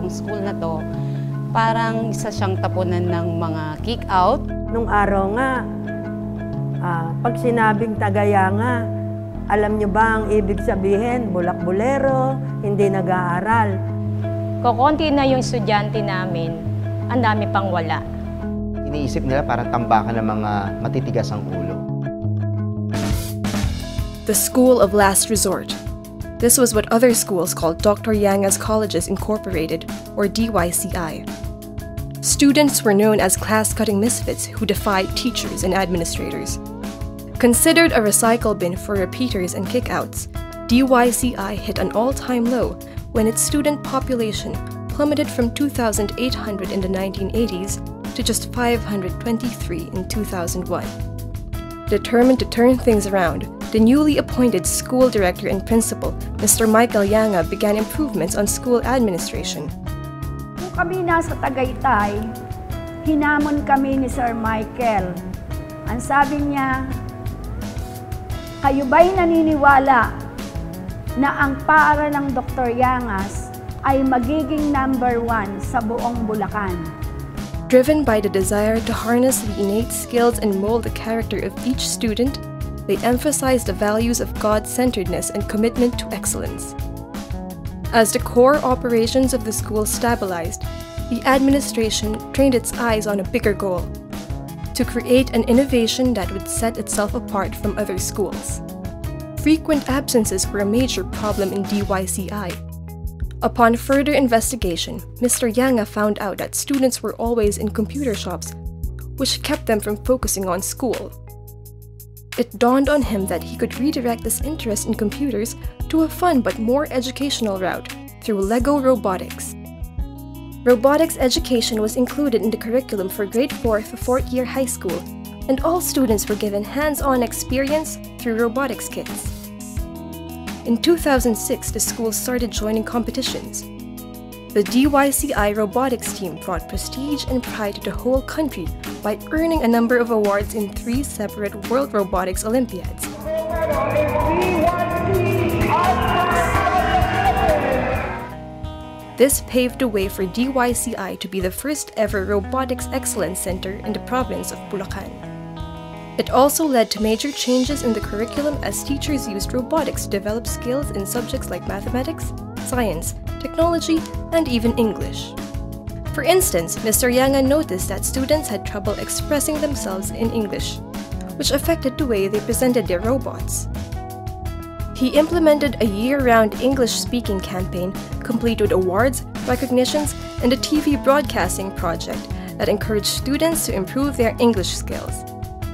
itong school na to, parang isa siyang tapunan ng mga kick-out. Nung araw nga, pag sinabing Tagayanga, alam nyo ba ang ibig sabihin? Bulak-bulero, hindi nag-aaral. Kukunti na yung estudyante namin, ang dami pang wala. Iniisip nila parang tambakan ng mga matitigas ang ulo. The School of Last Resort. This was what other schools called Dr. Yanga's Colleges Incorporated, or DYCI. Students were known as class-cutting misfits who defied teachers and administrators. Considered a recycle bin for repeaters and kickouts, DYCI hit an all-time low when its student population plummeted from 2,800 in the 1980s to just 523 in 2001. Determined to turn things around, the newly appointed school director and principal, Mr. Michael Yanga, began improvements on school administration. Kung kami nasa Tagaytay, hinamon kami ni Sir Michael. Ang sabi niya, kayo ba'y naniniwala na ang paaralan ng Dr. Yangas ay magiging #1 sa buong Bulacan? Driven by the desire to harness the innate skills and mold the character of each student, they emphasized the values of God-centeredness and commitment to excellence. As the core operations of the school stabilized, the administration trained its eyes on a bigger goal: to create an innovation that would set itself apart from other schools. Frequent absences were a major problem in DYCI. Upon further investigation, Mr. Yanga found out that students were always in computer shops, which kept them from focusing on school. It dawned on him that he could redirect this interest in computers to a fun but more educational route through Lego robotics. Robotics education was included in the curriculum for grade 4 to 4th year high school, and all students were given hands-on experience through robotics kits. In 2006, the school started joining competitions. The DYCI robotics team brought prestige and pride to the whole country by earning a number of awards in 3 separate World Robotics Olympiads. This paved the way for DYCI to be the first ever Robotics Excellence Center in the province of Bulacan. It also led to major changes in the curriculum as teachers used robotics to develop skills in subjects like mathematics, science, technology, and even English. For instance, Mr. Yanga noticed that students had trouble expressing themselves in English, which affected the way they presented their robots. He implemented a year-round English-speaking campaign complete with awards, recognitions, and a TV broadcasting project that encouraged students to improve their English skills.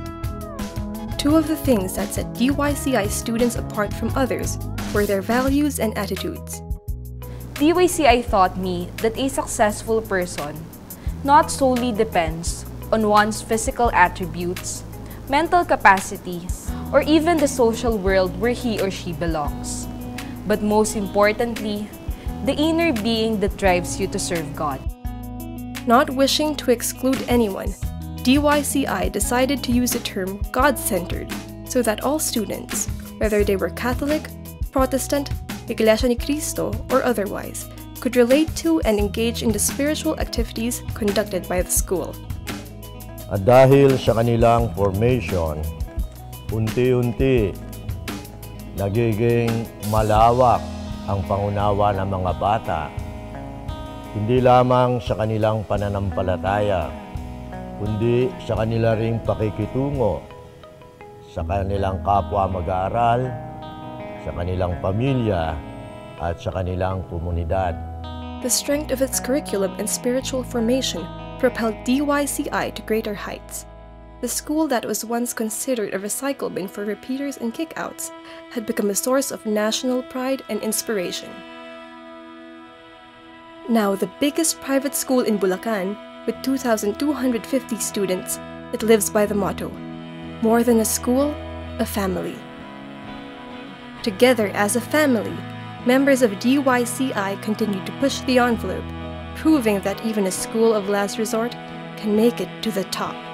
Two of the things that set DYCI students apart from others were their values and attitudes. DYCI taught me that a successful person not solely depends on one's physical attributes, mental capacity, or even the social world where he or she belongs, but most importantly, the inner being that drives you to serve God. Not wishing to exclude anyone, DYCI decided to use the term God-centered so that all students, whether they were Catholic, Protestant, Iglesia ni Cristo, or otherwise, could relate to and engage in the spiritual activities conducted by the school. At dahil sa kanilang formation, unti-unti nagiging malawak ang pangunawa ng mga bata, hindi lamang sa kanilang pananampalataya, kundi sa kanila ring pakikitungo sa kanilang kapwa mag-aaral, sa kanilang pamilya, at sa kanilang komunidad. The strength of its curriculum and spiritual formation propelled DYCI to greater heights. The school that was once considered a recycle bin for repeaters and kickouts had become a source of national pride and inspiration. Now the biggest private school in Bulacan, with 2,250 students, it lives by the motto, more than a school, a family. Together as a family, members of DYCI continue to push the envelope, proving that even a school of last resort can make it to the top.